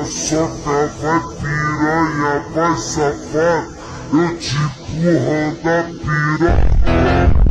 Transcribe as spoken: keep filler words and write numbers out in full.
paçoca, vai piranha, vai safado, eu te empurrando a piranha.